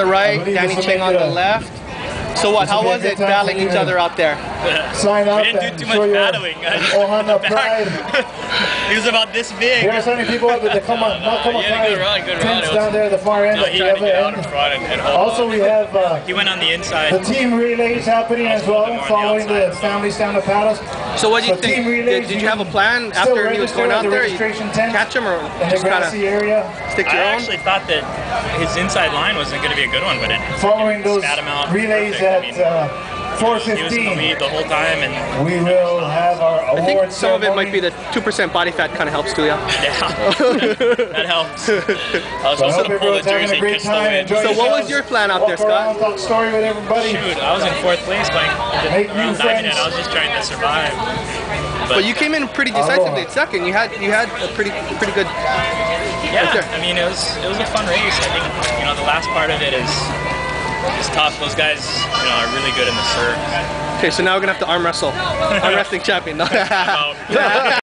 right, Danny Ching on the left. So what? How was it battling each other out there? Sign up. We didn't do too much battling. Ohana pride. He was about this big. There are so many people that come on, not come on. Good run. Down there at the far end. No, he tried to get out in front and hold also, we have he went on the inside. the team relays happening as well, following the families down the paddles. So what do you think? Did you have a plan after he was going out there? You catch him or just kind of stick your own? I actually thought that his inside line wasn't going to be a good one, but it following those spat him out relays perfect. at 4:15. He was in the lead the whole time, and we will have our award I think some of it might ceremony. be the 2% body fat kind of helps too, yeah. That helps. I was supposed to pull the jersey, catch the wind. So what was your plan out there, Scott? Talk story with everybody. Shoot, I was in 4th place playing around diving it. I was just trying to survive. But you came in pretty decisively at second. You had a pretty good. Yeah, I mean it was a fun race. I think the last part of it is tough. Those guys are really good in the surf. Okay, so now we're gonna have to arm wrestle. Arm wrestling champion.